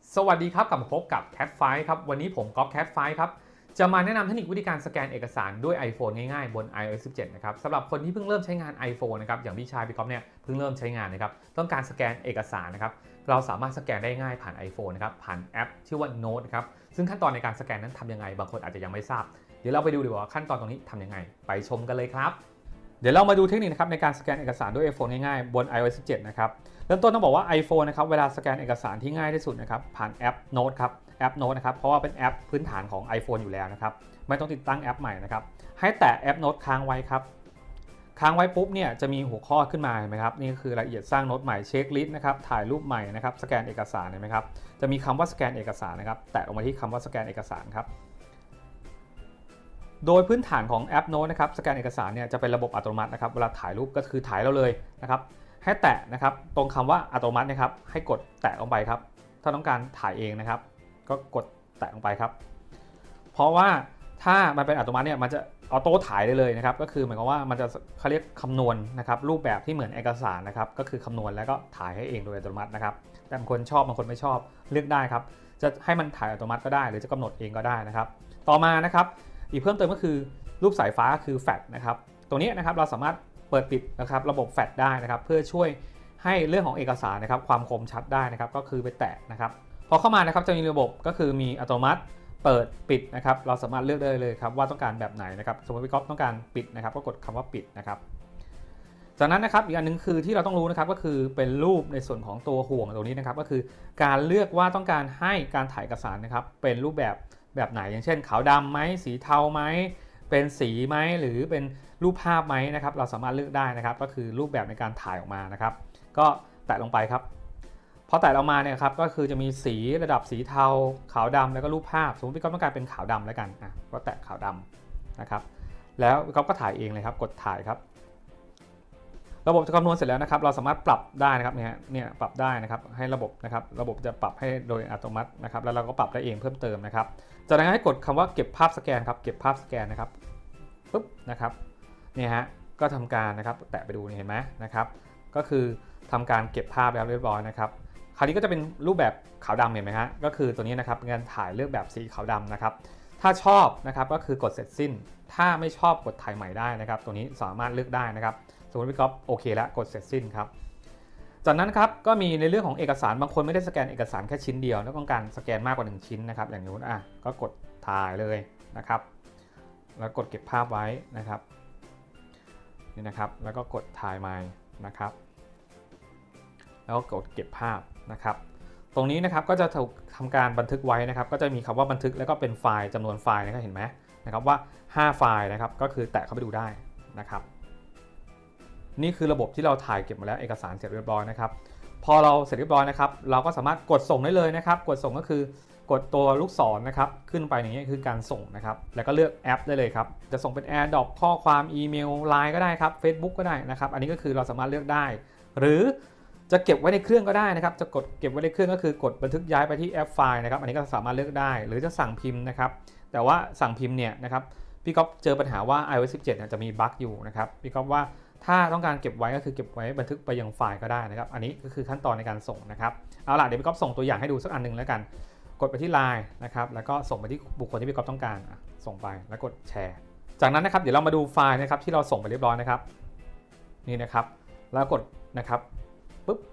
สวัสดีครับกลับมาพบกับ Cat Fight ครับวันนี้ผมก๊อฟ Cat Fight ครับจะมาแนะนำเทคนิควิธีการสแกนเอกสารด้วย iPhone ง่ายๆบน iOS 17 นะครับสำหรับคนที่เพิ่งเริ่มใช้งาน iPhone นะครับอย่างพี่ชายพี่ก๊อฟเนี่ยเพิ่งเริ่มใช้งานนะครับต้องการสแกนเอกสารนะครับเราสามารถสแกนได้ง่ายผ่าน iPhone นะครับผ่านแอปชื่อว่า Note นะครับซึ่งขั้นตอนในการสแกนนั้นทำยังไงบางคนอาจจะยังไม่ทราบเดี๋ยวเราไปดูดีกว่าขั้นตอนตรงนี้ทำยังไงไปชมกันเลยครับเดี๋ยวเรามาดูเทคนิคนะครับในการสแกนเอกสารด้วย iPhone ง่ายๆบน iOS 17 นะครับเริ่มต้นต้องบอกว่า iPhone นะครับเวลาสแกนเอกสารที่ง่ายที่สุดนะครับผ่านแอป Note ครับแอป Note นะครับเพราะว่าเป็นแอปพื้นฐานของ iPhone อยู่แล้วนะครับไม่ต้องติดตั้งแอปใหม่นะครับให้แตะแอป Note ค้างไว้ครับค้างไว้ปุ๊บเนี่ยจะมีหัวข้อขึ้นมาเห็นไหมครับนี่คือรายละเอียดสร้างโน้ตใหม่เช็คลิสต์นะครับถ่ายรูปใหม่นะครับสแกนเอกสารเห็นไหมครับจะมีคำว่าสแกนเอกสารนะครับแตะลงมาที่คำว่าสแกนเอกสารครับโดยพื้นฐานของแอป Note นะครับสแกนเอกสารเนี่ยจะเป็นระบบอัตโนมัตินะครับเวลาถ่ายรูปก็คือถ่ายเราเลยนะครับให้แตะนะครับตรงคำว่าอัตโนมัตินะครับให้กดแตะลงไปครับถ้าต้องการถ่ายเองนะครับก็กดแตะลงไปครับเพราะว่าถ้ามันเป็นอัตโนมัติเนี่ยมันจะออโต้ถ่ายได้เลยนะครับก็คือหมายความว่ามันจะเขาเรียกคำนวณนะครับรูปแบบที่เหมือนเอกสารนะครับก็คือคำนวณแล้วก็ถ่ายให้เองโดยอัตโนมัตินะครับแต่บางคนชอบบางคนไม่ชอบเลือกได้ครับจะให้มันถ่ายอัตโนมัติก็ได้หรือจะกำหนดเองก็ได้นะครับต่อมานะครับอีกเพิ่มเติมก็คือรูปสายฟ้าคือแฟลชนะครับตรงนี้นะครับเราสามารถเปิดปิดนะครับระบบแฟลชได้นะครับเพื่อช่วยให้เรื่องของเอกสารนะครับความคมชัดได้นะครับก็คือไปแตะนะครับพอเข้ามานะครับจะมีระบบก็คือมีอัตโนมัติเปิดปิดนะครับเราสามารถเลือกได้เลยครับว่าต้องการแบบไหนนะครับสมมติพี่ก๊อฟต้องการปิดนะครับก็กดคำว่าปิดนะครับจากนั้นนะครับอีกอันนึงคือที่เราต้องรู้นะครับก็คือเป็นรูปในส่วนของตัวห่วงตรงนี้นะครับก็คือการเลือกว่าต้องการให้การถ่ายเอกสารนะครับเป็นรูปแบบไหนอย่างเช่นขาวดำไหมสีเทาไหมเป็นสีไหมหรือเป็นรูปภาพไหมนะครับเราสามารถเลือกได้นะครับก็คือรูปแบบในการถ่ายออกมานะครับก็แตะลงไปครับพอแตะออกมาเนี่ยครับก็คือจะมีสีระดับสีเทาขาวดำแล้วก็รูปภาพสมมติพี่ก๊อฟต้องการเป็นขาวดำแล้วกันก็แตะขาวดำนะครับแล้วพี่ก๊อฟก็ถ่ายเองเลยครับกดถ่ายครับระบบจะคำนวณเสร็จแล้วนะครับเราสามารถปรับได้นะครับเนี่ยปรับได้นะครับให้ระบบจะปรับให้โดยอัตโนมัตินะครับแล้วเราก็ปรับได้เองเพิ่มเติมนะครับจากนั้นให้กดคำว่าเก็บภาพสแกนครับเก็บภาพสแกนนะครับปุ๊บนะครับเนี่ยฮะก็ทำการนะครับแตะไปดูเห็นไหมนะครับก็คือทำการเก็บภาพแล้วเรียบร้อยนะครับคราวนี้ก็จะเป็นรูปแบบขาวดำเห็นไหมฮะก็คือตัวนี้นะครับงานถ่ายเลือกแบบสีขาวดำนะครับถ้าชอบนะครับก็คือกดเสร็จสิ้นถ้าไม่ชอบกดถ่ายใหม่ได้นะครับตัวนี้สามารถเลือกได้นะครับสมมติพี่ก๊อฟโอเคแล้วกดเสร็จสิ้นครับจากนั้นครับก็มีในเรื่องของเอกสารบางคนไม่ได้สแกนเอกสารแค่ชิ้นเดียวแล้วต้องการสแกนมากกว่า1ชิ้นนะครับอย่างนู้นก็กดถ่ายเลยนะครับแล้วกดเก็บภาพไว้นะครับนี่นะครับแล้วก็กดถ่ายใหม่นะครับแล้วก็กดเก็บภาพนะครับตรงนี้นะครับก็จะถูกทำการบันทึกไว้นะครับก็จะมีคำว่าบันทึกแล้วก็เป็นไฟล์จำนวนไฟล์นะครับเห็นไหมนะครับว่า5ไฟล์นะครับก็คือแตะเข้าไปดูได้นะครับนี่คือระบบที่เราถ่ายเก็บมาแล้วเอกสารเสร็จเรียบร้อยนะครับพอเราเสร็จเรียบร้อยนะครับเราก็สามารถกดส่งได้เลยนะครับกดส่งก็คือกดตัวลูกศรนะครับขึ้นไปอย่างนี้คือการส่งนะครับแล้วก็เลือกแอปได้เลยครับจะส่งเป็น AirDrop ข้อความอีเมล LINE ก็ได้ครับ Facebook ก็ได้นะครับอันนี้ก็คือเราสามารถเลือกได้หรือจะเก็บไว้ในเครื่องก็ได้นะครับจะกดเก็บไว้ในเครื่องก็คือกดบันทึกย้ายไปที่แอปไฟล์นะครับอันนี้ก็สามารถเลือกได้หรือจะสั่งพิมพ์นะครับแต่ว่าสั่งพิมพ์เนี่ยนะครับพี่ก๊อฟเจอปัญหาว่า iOS 17 จะมีบั๊กอยู่นะครับพี่ก๊อฟว่าถ้าต้องการเก็บไว้ก็คือเก็บไว้บันทึกไปยังไฟล์ก็ได้นะครับอันนี้ก็คือขั้นตอนในการส่งนะครับเอาล่ะเดี๋ยวพี่ก๊อฟส่งตัวอย่างให้ดูสักอันนึงแล้วกันกดไปที่ LINE นะครับแล้วก็ส่งไปที่บุคคลที่พี่ก๊อฟต้องการส่งไปแล้วกดแชร์จากนั้นนะครับเดี๋ยวเรามาดูไฟล์นะครับที่เราส่งไปเรียบร้อยนะครับนี่นะครับแล้วกดนะครับปุ๊บ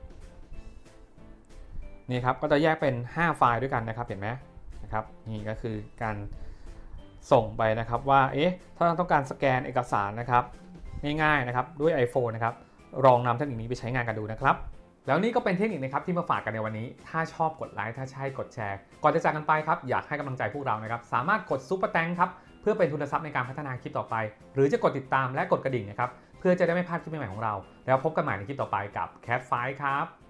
นี่ครับก็จะแยกเป็น5ไฟล์ด้วยกันนะครับเห็นไหมนะครับนี่ก็คือการส่งไปนะครับว่าถ้าต้องการสแกนเอกสารนะครับง่ายๆนะครับด้วย iPhone นะครับลองนำเทคนิคนี้ไปใช้งานกันดูนะครับแล้วนี่ก็เป็นเทคนิคนะครับที่มาฝากกันในวันนี้ถ้าชอบกดไลค์ถ้าใช่กดแชร์ก่อนจะจากกันไปครับอยากให้กำลังใจพวกเรานะครับสามารถกดซุปเปอร์แตงครับเพื่อเป็นทุนทรัพย์ในการพัฒนาคลิปต่อไปหรือจะกดติดตามและกดกระดิ่งนะครับเพื่อจะได้ไม่พลาดคลิปใหม่ๆของเราแล้วพบกันใหม่ในคลิปต่อไปกับ Cat Fight ครับ